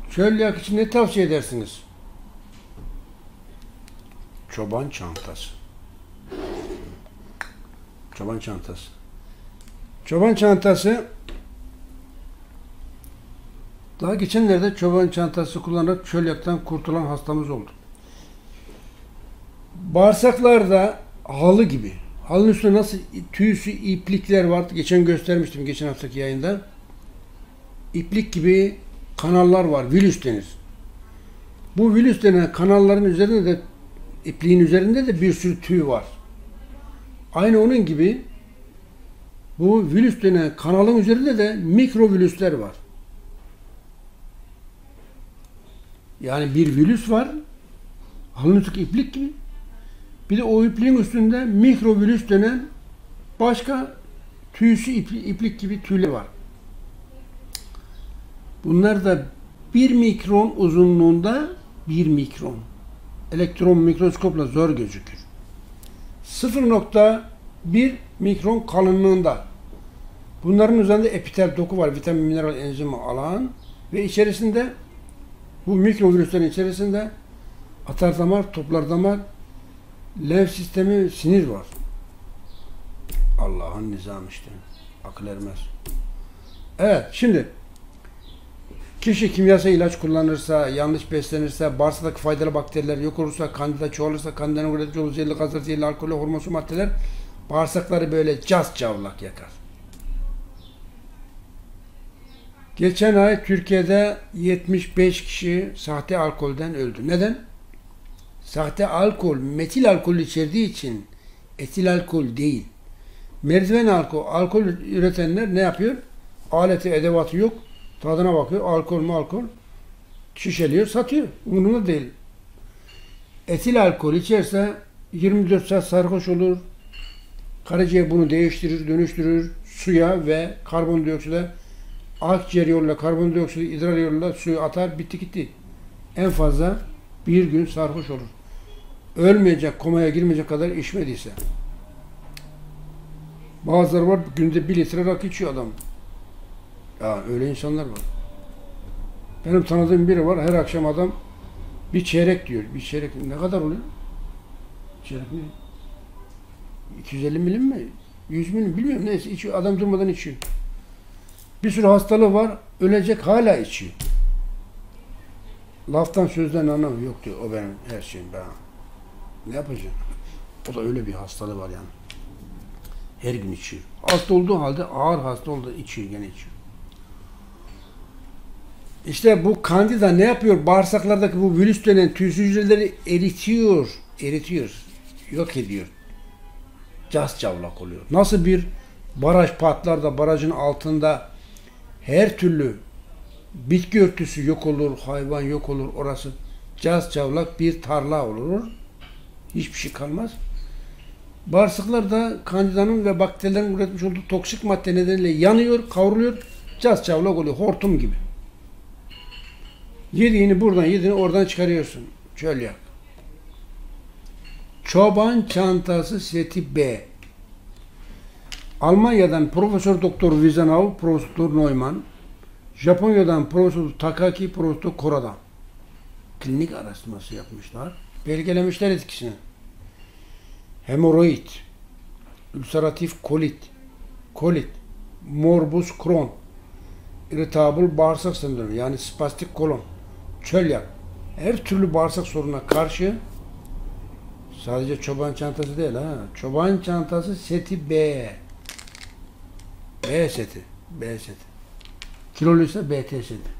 Çölyak için ne tavsiye edersiniz? Çoban çantası. Çoban çantası. Çoban çantası daha geçenlerde çoban çantası kullanarak çölyaktan kurtulan hastamız oldu. Bağırsaklarda halı gibi. Halının üstünde nasıl tüysü iplikler vardı. Geçen göstermiştim geçen haftaki yayında. İplik gibi kanallar var. Vilüs denir. Bu vilüs denen kanalların üzerinde de ipliğin üzerinde de bir sürü tüy var. Aynı onun gibi bu vilüs denen kanalın üzerinde de mikrovilüsler var. Yani bir vilüs var. Halının üstündeki iplik gibi. Bir de o ipliğin üstünde mikrovirüs denen başka tüysü iplik gibi tüyler var. Bunlar da 1 mikron uzunluğunda 1 mikron. Elektron mikroskopla zor gözükür. 0,1 mikron kalınlığında. Bunların üzerinde epitel doku var. Vitamin, mineral, enzimi alan ve içerisinde bu mikrovirüslerin içerisinde atar damar, toplar damar, lenf sistemi, sinir var. Allah'ın nizamı işte. Akıl ermez. Evet, şimdi kişi kimyasal ilaç kullanırsa, yanlış beslenirse, bağırsaktaki faydalı bakteriler yok olursa, kandida çoğalırsa, kandidanın üretici olur, zehirli gazlar, zehirli alkol, hormonsu maddeler bağırsakları böyle cas cavlak yakar. Geçen ay Türkiye'de 75 kişi sahte alkolden öldü. Neden? Sahte alkol, metil alkol içerdiği için etil alkol değil. Merdiven alkol üretenler ne yapıyor? Aleti, edevatı yok. Tadına bakıyor. Alkol mu alkol? Şişeliyor, satıyor. Umurunda değil. Etil alkol içerse 24 saat sarhoş olur. Karaciğer bunu değiştirir, dönüştürür. Suya ve karbondiokside, akciğer yoluyla karbondioksit, idrar yoluyla suyu atar, bitti gitti. En fazla bir gün sarhoş olur. Ölmeyecek, komaya girmeyecek kadar içmediyse. Bazıları var, günde 1 litre rakı içiyor adam. Ya öyle insanlar var. Benim tanıdığım biri var, her akşam adam bir çeyrek diyor. Bir çeyrek ne kadar oluyor? Çeyrek mi? 250 milim mi? 100 milim bilmiyorum, neyse içiyor. Adam durmadan içiyor. Bir sürü hastalığı var, ölecek hala içiyor. Laftan sözden anlamıyor. Yok diyor, o benim her şeyim ben. Ne yapacağım? O da öyle bir hastalığı var yani. Her gün içiyor. Hasta olduğu halde ağır hasta olduğu içiyor, gene içiyor. İşte bu kandida ne yapıyor? Bağırsaklardaki bu virüs denen tüysüz hücreleri eritiyor, yok ediyor. Cas cavlak oluyor. Nasıl bir baraj patlar da barajın altında her türlü bitki örtüsü yok olur, hayvan yok olur, orası cas cavlak bir tarla olur. Hiçbir şey kalmaz. Bağırsaklar da kandidanın ve bakterilerin üretmiş olduğu toksik madde nedeniyle yanıyor, kavruluyor, cas cavlak oluyor, hortum gibi. Yediğini buradan, yediğini oradan çıkarıyorsun. Çölyak. Çoban çantası seti B. Almanya'dan Profesör Doktor Wiesenau, Profesör Neumann, Japonya'dan Profesör Takaki, Profesör Korada klinik araştırması yapmışlar. Belgelemişler etkisini. Hemoroid, ülseratif kolit, morbus Crohn, irritable bağırsak sendromu yani spastik kolon, çölyak, her türlü bağırsak sorununa karşı sadece çoban çantası değil ha. Çoban çantası seti B. B seti. Kiloluysa BT seti.